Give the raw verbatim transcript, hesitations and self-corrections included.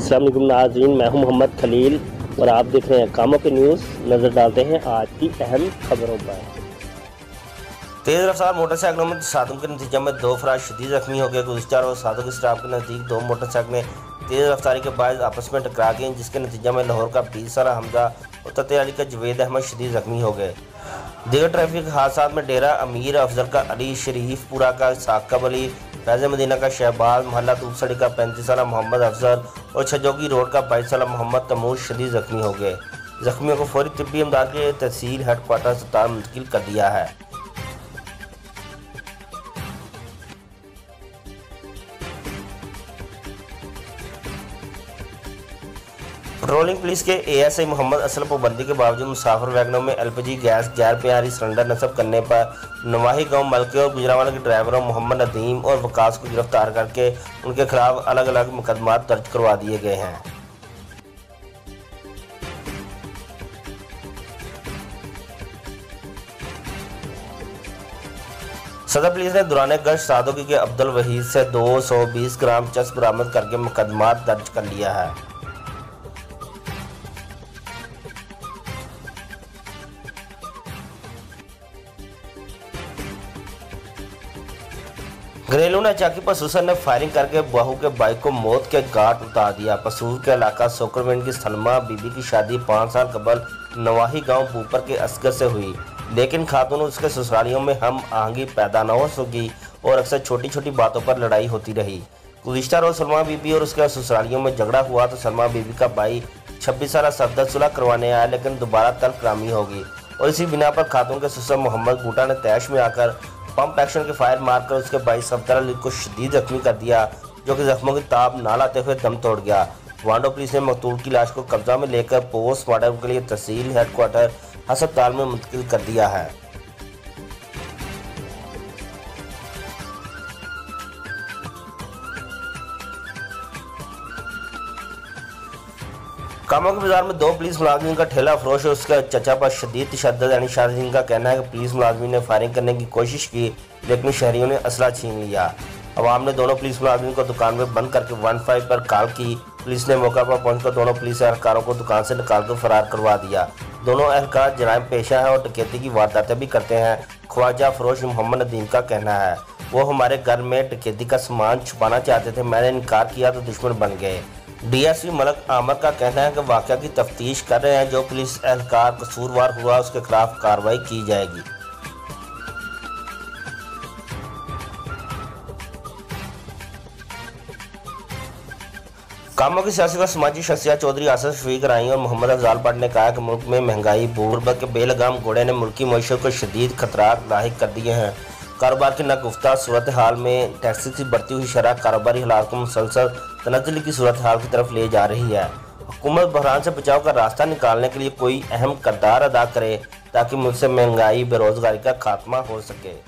अस्सलाम वालेकुम नाज़रीन, मैं हूं मोहम्मद खलील और आप देख रहे हैं कामों के न्यूज़। नज़र डालते हैं आज की अहम खबरों पर। तेज़ रफ्तार मोटरसाइकिलों में तसादुम के नतीजे में दो अफराद शदीद जख्मी हो गए। गुज़श्ता रोज़ सादों के स्टाफ के नज़दीक दो मोटरसाइकिलें तेज़ रफ्तारी के बाद आपस में टकरा गईं, जिसके नतीजे में लाहौर का बीस साला हमजा और ततेयाली का जवेद अहमद शदीद जख्मी हो गए। दीगर ट्रैफिक हादसा में डेरा अमीर अफजल का अली, शरीफपुरा का साकब अली, फैज़ मदीना का शहबाज, मोहल्ला दूबसड़ी का पैंतीस साला मोहम्मद अफजल और छजोगी रोड का बाईस साला मोहम्मद तमूज शदीद जख्मी हो गए। जख्मियों को फौरी तिब्बी इमदाद के तहसील हेडक्वार्टर अस्पताल मुंतकिल कर दिया है। पेट्रोलिंग पुलिस के एएसआई मोहम्मद असलम पाबंदी के बावजूद मुसाफिर वैगनों में एलपीजी गैस गैर प्यारी सिलेंडर नस्ब करने पर नवाही गांव मलके और गुजरावाला के ड्राइवरों मोहम्मद नदीम और वकास को गिरफ्तार करके उनके खिलाफ अलग अलग मुकदमा दर्ज करवा दिए गए हैं। सदर पुलिस ने दौरान गश्त सादोगी के अब्दुल वहीद से दो सौ बीस ग्राम चस्प बरामद करके मुकदमा दर्ज कर लिया है। घरेलू नाचाकी पर सुसर ने फायरिंग करके बहू के बाइक को मौत के घाट उतार दिया। पसूर के इलाका सोकरविंड की सलमा बीबी की शादी पाँच साल कबल नवाही गांव बूपर के असगर से हुई, लेकिन खातून उसके ससुरालियों में हम आहंगी पैदा न हो सकी और अक्सर छोटी छोटी बातों पर लड़ाई होती रही। गुज़िश्ता रोज सलमा बीबी और उसके ससुरालियों में झगड़ा हुआ तो सलमा बीबी का भाई छब्बीस साल सफदर सुलह करवाने आया, लेकिन दोबारा तलखरामी होगी और इसी बिना पर खातून के ससुर मोहम्मद बूटा ने तैश में आकर पंप एक्शन के फायर मारकर उसके भाई सफदर अली को शदीद जख्मी कर दिया, जो कि जख्मों की ताब ना लाते हुए दम तोड़ गया। वांडो पुलिस ने मकतूल की लाश को कब्जा में लेकर पोस्टमार्टम के लिए तहसील हेडक्वार्टर अस्पताल में मुंतकिल कर दिया है। कामों के बाजार में दो पुलिस मुलाजिम का ठेला फरोश और उसके चचा पर शदीद तशद्दुद यानी शाहजीन का कहना है कि पुलिस मुलाजिम ने फायरिंग करने की कोशिश की, लेकिन शहरियों ने असला छीन लिया। अवाम ने दोनों पुलिस मुलाजिम को दुकान में बंद करके वन फाइव पर कॉल की। पुलिस ने मौका पर पहुंचकर दोनों पुलिस एहलकारों को दुकान से निकालकर फरार करवा दिया। दोनों एहलकार जराइम पेशा है और डकैती की वारदातें भी करते हैं। ख्वाजा फरोश मोहम्मद नदीम का कहना है, वो हमारे घर में डकैती का सामान छुपाना चाहते थे, मैंने इनकार किया तो दुश्मन बन गए। डीएसपी मलक आमर का कहना है कि वाक़या की तफ्तीश कर रहे हैं, जो पुलिस एहलकार कसूरवार हुआ उसके खिलाफ कार्रवाई की जाएगी। कामों की सियासी व समाजी शख्सियत चौधरी आसिफ शफीक राई और मोहम्मद अफजाल भट्ट ने कहा कि मुल्क में महंगाई गुर्बत के बेलगाम घोड़े ने मुल्की मईशत को शदीद खतरात लाहिक कर दिए हैं। कारोबार की नागुफ्ता सूरत हाल में टैक्सी की बढ़ती हुई शरह कारोबारी हालात को मुसलसल तनज़्ज़ुली की सूरत हाल की तरफ ले जा रही है। हुकूमत बहरान से बचाव का रास्ता निकालने के लिए कोई अहम किरदार अदा करे ताकि मुल्क से महंगाई बेरोजगारी का खात्मा हो सके।